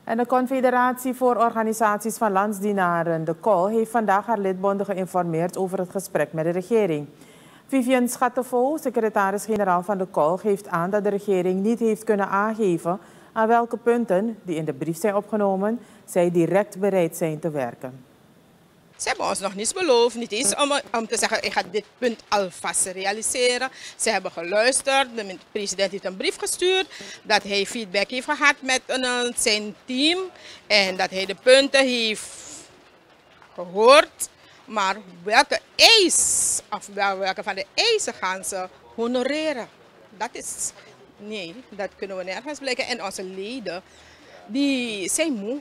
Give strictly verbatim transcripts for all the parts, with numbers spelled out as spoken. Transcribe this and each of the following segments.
En de Confederatie voor Organisaties van Landsdienaren, de C O L, heeft vandaag haar lidbonden geïnformeerd over het gesprek met de regering. Vivian Schattevo, secretaris-generaal van de C O L, geeft aan dat de regering niet heeft kunnen aangeven aan welke punten, die in de brief zijn opgenomen, zij direct bereid zijn te werken. Ze hebben ons nog niets beloofd, niet eens om, om te zeggen, ik ga dit punt alvast realiseren. Ze hebben geluisterd, de president heeft een brief gestuurd, dat hij feedback heeft gehad met uh, zijn team en dat hij de punten heeft gehoord. Maar welke eis, of welke van de eisen gaan ze honoreren? Dat is, nee, dat kunnen we nergens blijken. En onze leden, die zijn moe.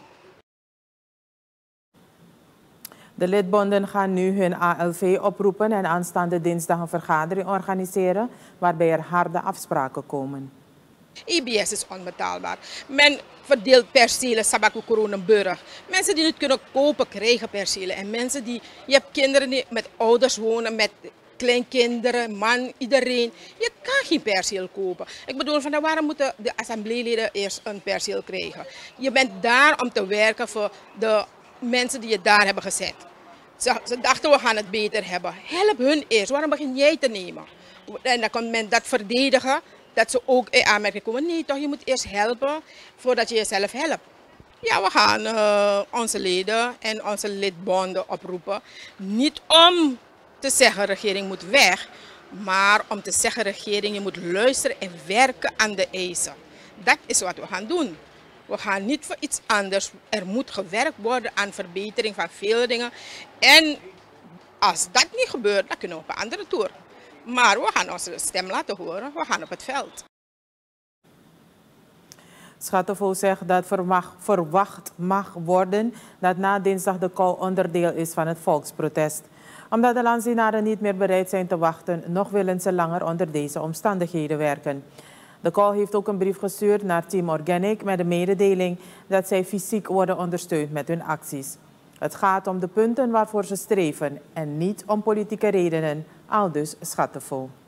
De lidbonden gaan nu hun A L V oproepen en aanstaande dinsdag een vergadering organiseren waarbij er harde afspraken komen. I B S is onbetaalbaar. Men verdeelt percelen, Sabako Kronenburg. Mensen die niet kunnen kopen krijgen percelen. En mensen die, je hebt kinderen die met ouders wonen, met kleinkinderen, man, iedereen. Je kan geen perceel kopen. Ik bedoel, van waarom moeten de assembleeleden eerst een perceel krijgen? Je bent daar om te werken voor de mensen die je daar hebben gezet. Ze, ze dachten we gaan het beter hebben. Help hun eerst. Waarom begin jij te nemen? En dan kan men dat verdedigen. Dat ze ook in aanmerking komen. Nee toch, je moet eerst helpen voordat je jezelf helpt. Ja, we gaan uh, onze leden en onze lidbonden oproepen. Niet om te zeggen regering moet weg. Maar om te zeggen regering je moet luisteren en werken aan de eisen. Dat is wat we gaan doen. We gaan niet voor iets anders. Er moet gewerkt worden aan verbetering van veel dingen. En als dat niet gebeurt, dan kunnen we op een andere toer. Maar we gaan onze stem laten horen. We gaan op het veld. Schattevo zegt dat verwacht, verwacht mag worden dat na dinsdag de C O L onderdeel is van het volksprotest. Omdat de landsdienaren niet meer bereid zijn te wachten, nog willen ze langer onder deze omstandigheden werken. De C O L heeft ook een brief gestuurd naar Team Organic met de mededeling dat zij fysiek worden ondersteund met hun acties. Het gaat om de punten waarvoor ze streven en niet om politieke redenen, aldus Schattevo.